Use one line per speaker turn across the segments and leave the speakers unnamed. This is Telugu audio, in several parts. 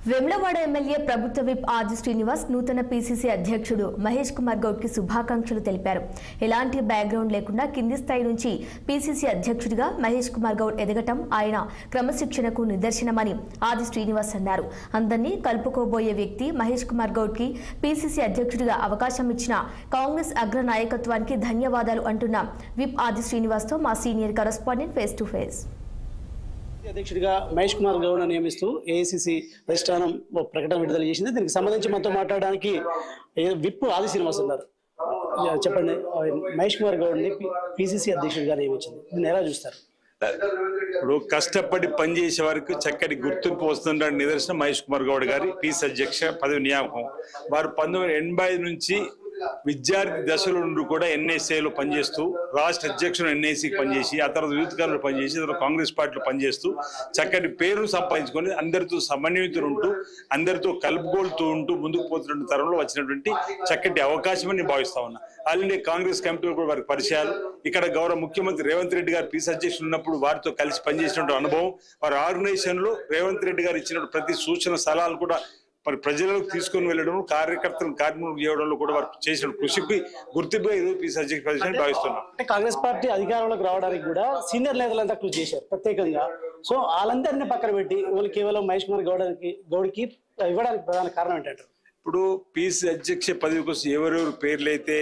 వెమ్లవాడ ఎమ్మెల్యే ప్రభుత్వ విప్ ఆది శ్రీనివాస్ నూతన పీసీసీ అధ్యక్షుడు మహేష్ కుమార్ గౌడ్ కి శుభాకాంక్షలు తెలిపారు. ఎలాంటి బ్యాక్గ్రౌండ్ లేకుండా కింది స్థాయి నుంచి పీసీసీ అధ్యక్షుడిగా మహేష్ కుమార్ గౌడ్ ఎదగటం ఆయన క్రమశిక్షణకు నిదర్శనమని ఆది శ్రీనివాస్ అన్నారు. అందరినీ కలుపుకోబోయే వ్యక్తి మహేష్ కుమార్ గౌడ్ కి పీసీసీ అధ్యక్షుడిగా అవకాశం ఇచ్చిన కాంగ్రెస్ అగ్ర నాయకత్వానికి ధన్యవాదాలు అంటున్న విప్ ఆది శ్రీనివాస్ తో మా senior correspondent face to face.
అధ్యక్షుడిగా మహేష్ కుమార్ గౌడ్ నియమిస్తూ ఏఐసిసి అధిష్టానం ప్రకటన విడుదల చేసింది. దీనికి సంబంధించి మనతో మాట్లాడడానికి విప్ ఆది శ్రీనివాస్ ఉన్నారు. చెప్పండి, మహేష్ కుమార్ గౌడ్ ని పిసిసి అధ్యక్షుడిగా నియమించింది, దీన్ని ఎలా చూస్తారు?
ఇప్పుడు కష్టపడి పనిచేసే వారికి చక్కటి గుర్తింపు వస్తున్న నిదర్శనం మహేష్ కుమార్ గౌడ్ గారి పిసి అధ్యక్ష పదవి నియామకం. వారు 1985 నుంచి విద్యార్థి దశలో నుండి కూడా ఎన్ఎస్ఏలో పనిచేస్తూ రాష్ట్ర అధ్యక్షుడు ఎన్ఐసికి పనిచేసి ఆ తర్వాత యూత్ కాంగ్రెస్ పనిచేసి తర్వాత కాంగ్రెస్ పార్టీలో పనిచేస్తూ చక్కటి పేరును సంపాదించుకొని అందరితో సమన్వయితులు ఉంటూ అందరితో కలుపుకోలుతూ ఉంటూ ముందుకు పోతున్న తరంలో వచ్చినటువంటి చక్కటి అవకాశం అని భావిస్తా ఉన్నా. ఆల్ ఇండియా కాంగ్రెస్ కమిటీలో కూడా వారికి పరిచయాలు, ఇక్కడ గౌరవ ముఖ్యమంత్రి రేవంత్ రెడ్డి గారు పీసీ అధ్యక్షుడు ఉన్నప్పుడు వారితో కలిసి పనిచేసినటువంటి అనుభవం, వారి ఆర్గనైజేషన్ లో రేవంత్ రెడ్డి గారు ఇచ్చిన ప్రతి సూచన సలహాలు కూడా మరి ప్రజలకు తీసుకుని వెళ్ళడం, కార్యకర్తలను కార్యక్రమం చేయడంలో కూడా వారు చేసిన కృషికి గుర్తింపుగా ఇది పీసీ అధ్యక్ష భావిస్తున్నాం.
అంటే కాంగ్రెస్ పార్టీ అధికారంలోకి రావడానికి కూడా సీనియర్ నేతలంతా కృషి చేశారు ప్రత్యేకంగా. సో వాళ్ళందరినీ పక్కన పెట్టి వాళ్ళు కేవలం మహేష్ కుమార్ గౌడ్కి ఇవ్వడానికి ప్రధాన కారణం ఏంటంటారు?
ఇప్పుడు పీసీ అధ్యక్ష పదవి కోసం ఎవరెవరు పేర్లు అయితే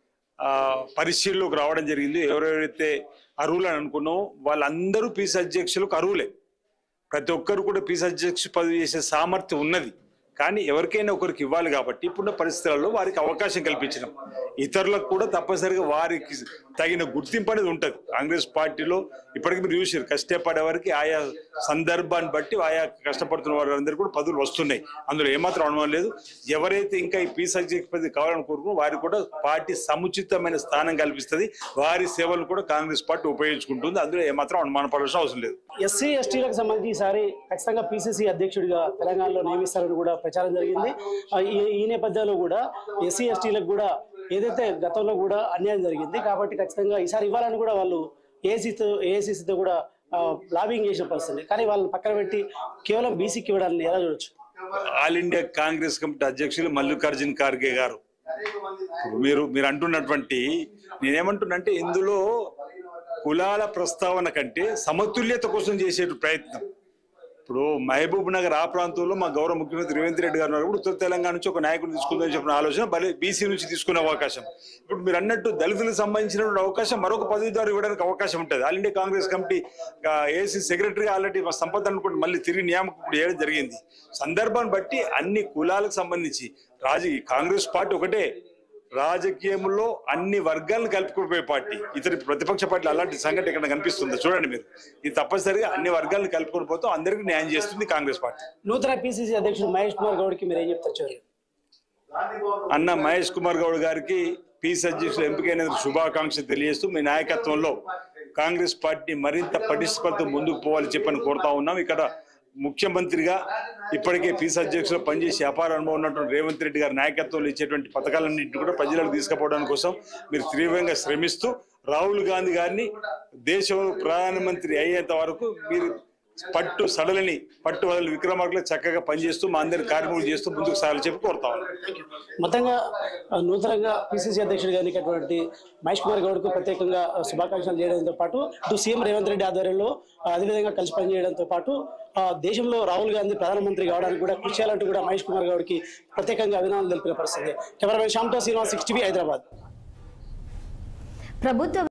పరిశీలనలోకి రావడం జరిగింది, ఎవరెవరైతే అర్హులు అని అనుకున్నామో వాళ్ళందరూ పీసీ అధ్యక్షులకు అర్హులే. ప్రతి ఒక్కరు కూడా పీసీ అధ్యక్ష పదవి చేసే సామర్థ్యం ఉన్నది. కానీ ఎవరికైనా ఒకరికి ఇవ్వాలి కాబట్టి ఇప్పుడున్న పరిస్థితులలో వారికి అవకాశం కల్పించడం, ఇతరులకు కూడా తప్పనిసరిగా వారికి తగిన గుర్తింపు అనేది ఉంటుంది. కాంగ్రెస్ పార్టీలో ఇప్పటికీ మీరు చూసారు, కష్టపడే వారికి ఆయా సందర్భాన్ని బట్టి ఆయా కష్టపడుతున్న వారందరికీ కూడా పదవులు వస్తున్నాయి. అందులో ఏమాత్రం అనుమానం లేదు. ఎవరైతే ఇంకా ఈ పీసీ అధ్యక్ష పదవి కావాలని కోరుకున్నారో వారికి కూడా పార్టీ సముచితమైన స్థానం కల్పిస్తుంది. వారి సేవలు కూడా కాంగ్రెస్ పార్టీ ఉపయోగించుకుంటుంది. అందులో ఏమాత్రం అనుమాన పడాల్సిన అవసరం లేదు.
ఎస్సీ ఎస్టీలకు సంబంధించి ఈసారి ఖచ్చితంగా పీసీసీ అధ్యక్షుడిగా తెలంగాణలో నియమిస్తారని కూడా ప్రచారం జరిగింది. ఈ నేపథ్యంలో కూడా ఎస్సీ ఎస్టీలకు ఏదైతే గతంలో కూడా అన్యాయం జరిగింది కాబట్టి ఖచ్చితంగా ఈసారి ఇవ్వాలని కూడా వాళ్ళు ఏఐసిసితో కూడా లాబింగ్ చేసిన పరిస్థితి. కానీ వాళ్ళని పక్కన పెట్టి కేవలం బీసీకి ఇవ్వడాన్ని ఎలా చూడొచ్చు?
ఆల్ ఇండియా కాంగ్రెస్ కమిటీ అధ్యక్షులు మల్లికార్జున్ ఖార్గే గారు మీరు అంటున్నటువంటి, నేనేమంటున్నంటే ఇందులో కులాల ప్రస్తావన కంటే సమతుల్యత కోసం చేసే ప్రయత్నం. ఇప్పుడు మహబూబ్ నగర్ ఆ ప్రాంతంలో మా గౌరవ ముఖ్యమంత్రి రేవంత్ రెడ్డి గారు ఉన్నప్పుడు ఉత్తర తెలంగాణ నుంచి ఒక నాయకుడు తీసుకుందని చెప్పిన ఆలోచన బీసీ నుంచి తీసుకునే అవకాశం. ఇప్పుడు మీరు అన్నట్టు దళితులకు సంబంధించినటువంటి అవకాశం మరొక పదవి ద్వారా ఇవ్వడానికి అవకాశం ఉంటుంది. All India Congress committee AC secretary already సంపద అనుకుంటే మళ్ళీ తిరిగి నియామకం చేయడం జరిగింది. సందర్భాన్ని బట్టి అన్ని కులాలకు సంబంధించి కాంగ్రెస్ పార్టీ ఒకటే రాజకీయంలో అన్ని వర్గాలను కలుపుకుపోయే పార్టీ. ఇతర ప్రతిపక్ష పార్టీలు అలాంటి సంఘటన ఇక్కడ కనిపిస్తుంది. చూడండి మీరు, ఇది తప్పనిసరిగా అన్ని వర్గాలను కలుపుకొని పోతూ అందరికీ న్యాయం చేస్తుంది కాంగ్రెస్ పార్టీ.
నూతన పిసిసి అధ్యక్షుడు మహేష్ కుమార్ గౌడ్ కి మీరు ఏం చెప్తారు?
అన్న మహేష్ కుమార్ గౌడ్ గారికి పిసి అధ్యక్షులు ఎంపికైన శుభాకాంక్షలు తెలియజేస్తూ మీ నాయకత్వంలో కాంగ్రెస్ పార్టీ మరింత పటిష్టపడుతూ ముందుకు పోవాలని చెప్పని కోరుతా ఉన్నాం. ఇక్కడ ముఖ్యమంత్రిగా ఇప్పటికే పీసీ అధ్యక్షులు పనిచేసి అపార అనుభవం ఉన్నటువంటి రేవంత్ రెడ్డి గారి నాయకత్వంలో ఇచ్చేటువంటి పథకాలన్నింటినీ కూడా ప్రజలకు తీసుకుపోవడానికి కోసం మీరు తీవ్రంగా శ్రమిస్తూ రాహుల్ గాంధీ గారిని దేశంలో ప్రధానమంత్రి అయ్యేంత వరకు మీరు పట్టు వదలని విక్రమార్కులు చక్కగా పనిచేస్తూ మా అందరి కార్యక్రమాలు చేస్తూ ముందుకు సాగాలని చెప్పి కోరుతా ఉన్నాం.
మొత్తంగా నూతనంగా పిసిసి అధ్యక్షుడిగా ఎన్నికైనటువంటి మహేష్ కుమార్ గౌడ్కు ప్రత్యేకంగా శుభాకాంక్షలు చేయడంతో పాటు ఇటు సీఎం రేవంత్ రెడ్డి ఆధ్వర్యంలో అదేవిధంగా కలిసి పనిచేయడంతో పాటు దేశంలో రాహుల్ గాంధీ ప్రధానమంత్రి కావడానికి కూడా కృషి చేయాలంటూ కూడా మహేష్ కుమార్ గౌడ్కి ప్రత్యేకంగా అభినందనలు తెలిపిన పరిస్థితి. కెమెరామెన్ శ్యామ్తో శ్రీనివాస్, 6 టీవీ, హైదరాబాద్.